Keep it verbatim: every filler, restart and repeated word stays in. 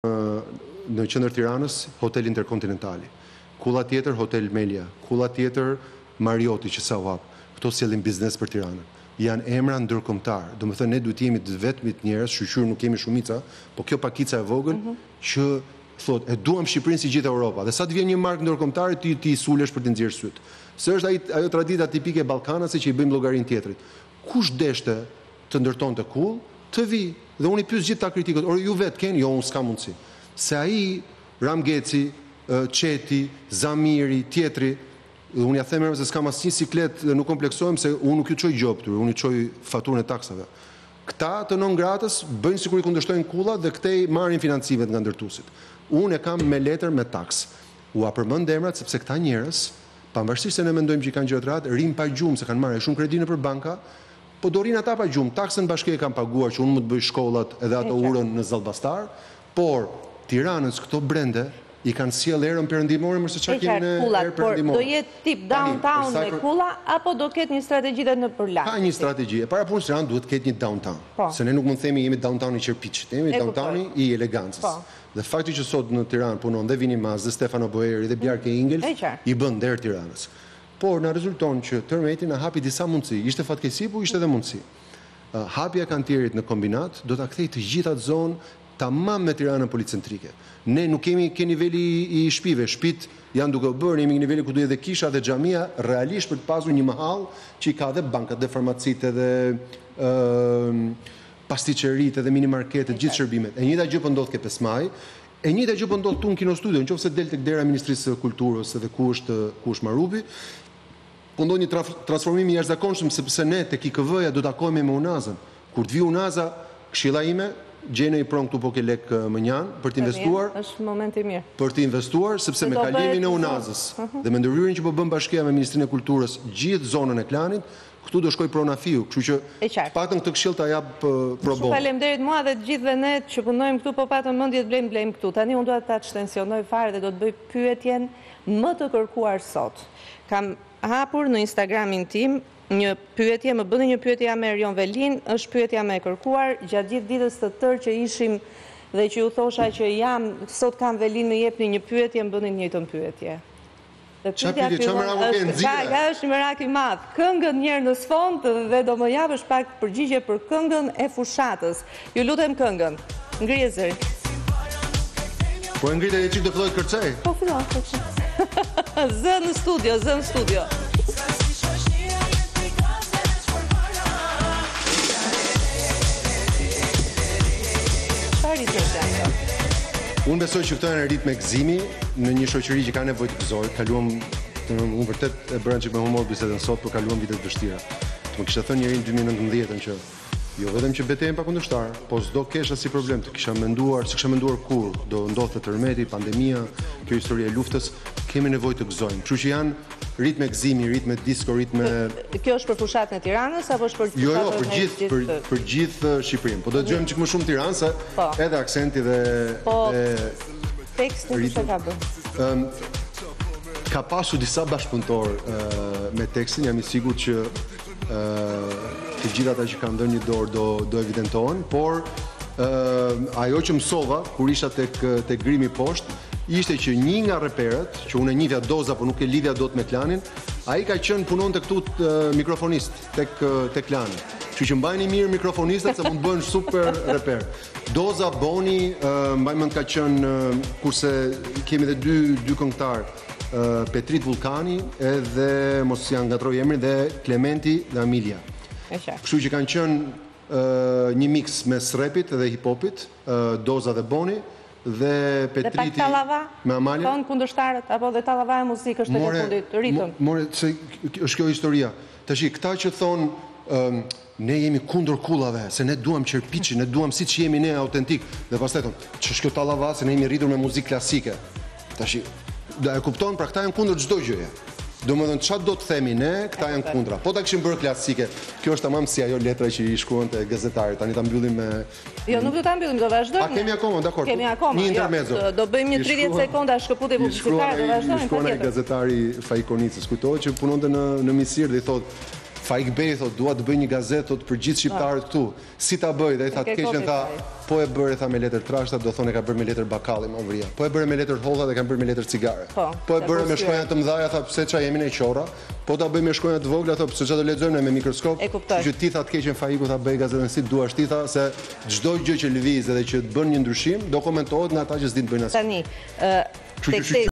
në qendër Tiranës, Hotel Interkontinentali. Kulla tjetër, Hotel Melia. Kulla tjetër, Marioti që sa u hap. Këto sjellin biznes për Tiranën. Janë emra ndërkombëtar. Do të thënë ne duhet jemi të vetmit njerëz, shqyr nuk kemi shumica, po kjo pakica e vogël mm -hmm. që thot e duam Shqipërinë si gjithë Europa. Dhe sa të vjen një markë ndërkombëtare ti ti sulesh për të nxjerrë syt. Se është ai ajo tradita tipike e Ballkanase që i bëjmë llogarin tjetrit. Kush deshte të ndërtonte kull, të vi. Dhe unë i pyes gjithë ta kritikët, or ju vet keni, jo unë s'kam mundësi. Se ai Ramgeci, Çeti, Zamiri, tjetri, unë ja them se s'kam asnjë siklet dhe nuk kompleksohem se unë nuk ju çoj gjop këtyre, unë i çoj faturën e taksave. Këta të non gratës bëjnë sikur i kundërshtojnë kulla dhe këtej marrin financimet nga ndërtuesit. Unë e kam me letër me taks. U a përmend emrat sepse këta njerëz, pavarësisht se ne mendojmë që i kanë gjëra të rrata, rin pa gjumë se kanë marrë shumë kredi nëpër banka, po do rin ata pa gjumë. Taksën bashkia e kanë paguar që unë mund të bëj shkollat edhe ato urën në Zallbastar, por Tiranës këto brende i kanë sjell erën perëndimore, mëse çka kemi në erë perëndimore. Do jetë tip downtown me kulla apo do ketë një strategji në përlart? Ka një strategji. E para punës Tiranë duhet të ketë një downtown. Se ne nuk mund të themi jemi downtown i Qerpiçit, jemi downtowni i elegancës. Dhe fakti që sot në Tiranë punon dhe Vini Maz, dhe Stefano Boeri, dhe Bjarke Ingels, i bën der Tiranës. Por na rezulton që tërmeti na hapi disa mundësi. Ishte fatkeqësi, po ishte edhe mundësi. Hapja e kantierit në kombinat do ta kthejë të gjitha zonë tamam me Tiranën policentrike. Ne nuk kemi ke niveli i shtëpive, shtëpit janë duke u bërë, jemi në niveli ku duhet dhe kisha dhe xhamia realisht për të pasur një mahall që i ka dhe bankat dhe farmacitë dhe ë pastiçeritë dhe minimarketet, gjithë shërbimet. E njëjta gjë po ndodh ke pesë maj, e njëjta gjë po ndodh tu në Kino Studio, nëse del tek dera e Ministrisë së Kulturës edhe ku është ku është Marubi. Po ndodh një transformim i jashtëzakonshëm sepse ne tek I K V-ja do takohemi me Unazën. Kur të vi Unaza, këshilla ime gjene i pron këtu po ke lek më njanë për të investuar. Është moment i mirë. Për të investuar, sepse me kalimin e Unazës dhe me ndërhyrjen që po bën bashkia me Ministrinë e Kulturës gjithë zonën e Klanit, këtu do shkoj Pronafiu, kështu që patëm këtë këshill ta jap pro bono. Faleminderit mua dhe të gjithëve ne që punojmë këtu, po patëm mendje të blejmë blejmë këtu. Tani unë dua ta ekstensionoj fare dhe do të bëj pyetjen më të kërkuar sot. Kam hapur në Instagramin tim një pyetje, më bëni një pyetje ja me Erion Velin, është pyetja më e kërkuar gjatë gjithë ditës të tërë që ishim dhe që ju thosha që jam, sot kam Velin më jepni një pyetje, më bëni një njëjtën pyetje. Qa pyetje, qa merak u ke nëzira? Ka është një merak i madhë. Këngën njërë në sfond dhe do më japësh pak përgjigje për këngën e fushatës. Ju lutem këngën. Ngrije zëri. Po e ngritë e qikë të fillojt kërcej? Po fillojt kërcej. Zë në studio, zë në studio. Unë besoj që këto janë ritme gëzimi në një shoqëri që ka nevojë të gëzojë. Kaluam, unë vërtet e bëra që me humor bisedën sot, por kaluam vite të vështira. Të më kishte thënë njëri në dy mijë e nëntëmbëdhjetë që jo vetëm që betejmë pa kundërshtar, po s'do kesha si problem, të kisha menduar, s'kisha menduar kur do ndodhte tërmeti, pandemia, kjo histori e luftës, kemi nevojë të gëzojmë. Kështu që janë ritme gëzimi, ritme disco, ritme. Kjo është për fushatën e Tiranës apo është për fushatën? Jo, jo, për gjithë për, për gjithë Shqipërinë. Po do të dëgjojmë çik më shumë Tiranë se edhe aksenti dhe po, teksti çfarë ka bën? Ëm ka pasur disa bashkëpunëtor me tekstin, jam I sigurt që ë të gjithë ata që kanë dhënë një dorë do do evidentohen, por ajo që mësova kur isha tek tek grimi poshtë ishte që një nga reperët, që unë e njihja Doza, por nuk e lidhja dot me Klanin, ai ka qenë punonte këtu mikrofonist tek tek Klani. Kështu që mbajni mirë mikrofonistët se mund të bëhen super reper. Doza, Boni, mbaj mend ka qenë kurse kemi edhe dy dy këngëtar, Petrit Vulkani edhe mos janë ngatroj emrin dhe Klementi dhe Amelia. Kështu që kanë qenë një mix mes rapit dhe hip-hopit, Doza dhe Boni. Dhe Petriti dhe pak Tallava, me Amalia. Thonë kundërshtarët apo dhe Tallava e muzikë është tek fundit ritëm. More se është kjo historia. Tash këta që thonë um, ne jemi kundër kullave, se ne duam Qerpiçin, ne duam siç jemi ne autentik. Dhe pastaj thonë, ç'është kjo Tallava, se ne jemi rritur me muzikë klasike. Tash e kupton, pra këta janë kundër çdo gjëje. Domethënë çfarë do të themi ne, këta janë kundra. Po ta kishim bërë klasike. Kjo është tamam si ajo letra që I shkruante gazetarit. Tani ta mbyllim me Jo, nuk do ta mbyllim, do vazhdojmë. A kemi akoma, dakor. Kemi akoma. Një intermezzo. Jo, do bëjmë një tridhjetë sekonda shkëputje publicitare, do vazhdojmë. Shkruan ai gazetari Fajkonicës, kujtohet që punonte në në Misir dhe I thotë Faik Bey thot, dua të bëj një gazetë thot për gjithë shqiptarët këtu. Si ta bëj? Dhe ai tha të keqen tha, po e bëre tha me letër trashta, do thonë e ka bërë me letër bakalli më vria. Po e bëre me letër holla dhe kanë bërë me letër cigare. Po, po e bëre me shkronja të mëdha, tha pse ç'a jemi ne qorra. Po ta bëj me shkronja të vogla, tha pse ç'a do lexojmë me mikroskop. Që ti tha të keqen Faiku tha bëj gazetën si duash ti tha se çdo gjë që lëviz edhe që të bën një ndryshim do komentohet nga ata që s'din të bëjnë asgjë. Tani, tek